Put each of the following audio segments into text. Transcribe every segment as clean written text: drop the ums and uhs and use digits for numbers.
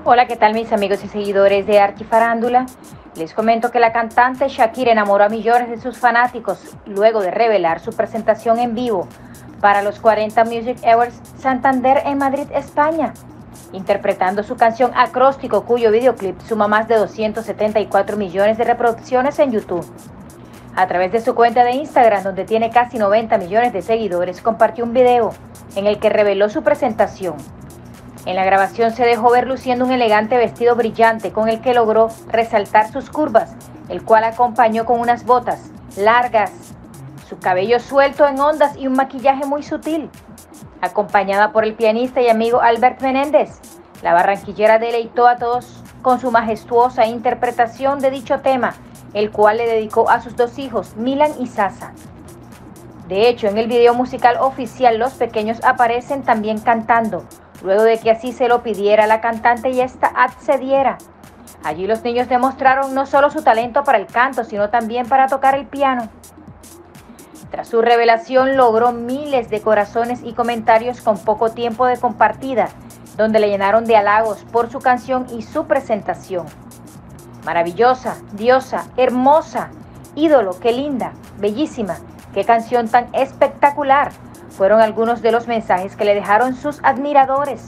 Hola, ¿qué tal mis amigos y seguidores de Archifarándula? Les comento que la cantante Shakira enamoró a millones de sus fanáticos luego de revelar su presentación en vivo para los 40 Music Awards Santander en Madrid, España, interpretando su canción Acróstico, cuyo videoclip suma más de 274 millones de reproducciones en YouTube. A través de su cuenta de Instagram, donde tiene casi 90 millones de seguidores, compartió un video en el que reveló su presentación. En la grabación se dejó ver luciendo un elegante vestido brillante con el que logró resaltar sus curvas, el cual acompañó con unas botas largas, su cabello suelto en ondas y un maquillaje muy sutil. Acompañada por el pianista y amigo Albert Menéndez, la barranquillera deleitó a todos con su majestuosa interpretación de dicho tema, el cual le dedicó a sus dos hijos, Milan y Sasa. De hecho, en el video musical oficial los pequeños aparecen también cantando, luego de que así se lo pidiera la cantante y esta accediera. Allí los niños demostraron no solo su talento para el canto, sino también para tocar el piano. Tras su revelación logró miles de corazones y comentarios con poco tiempo de compartida, donde le llenaron de halagos por su canción y su presentación. Maravillosa, diosa, hermosa, ídolo, qué linda, bellísima, qué canción tan espectacular. Fueron algunos de los mensajes que le dejaron sus admiradores.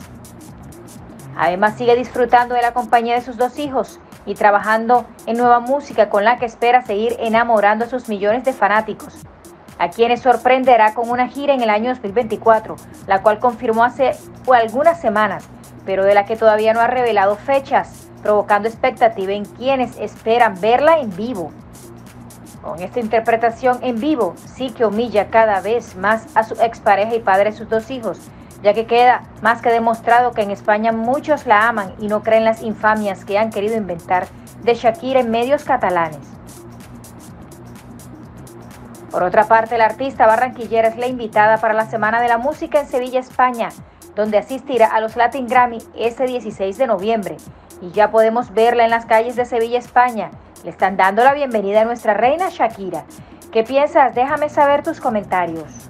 Además sigue disfrutando de la compañía de sus dos hijos y trabajando en nueva música con la que espera seguir enamorando a sus millones de fanáticos, a quienes sorprenderá con una gira en el año 2024, la cual confirmó hace algunas semanas, pero de la que todavía no ha revelado fechas, provocando expectativa en quienes esperan verla en vivo. Con esta interpretación en vivo, sí que humilla cada vez más a su expareja y padre de sus dos hijos, ya que queda más que demostrado que en España muchos la aman y no creen las infamias que han querido inventar de Shakira en medios catalanes. Por otra parte, la artista barranquillera es la invitada para la Semana de la Música en Sevilla, España, donde asistirá a los Latin Grammy este 16 de noviembre, y ya podemos verla en las calles de Sevilla, España. Le están dando la bienvenida a nuestra reina Shakira. ¿Qué piensas? Déjame saber tus comentarios.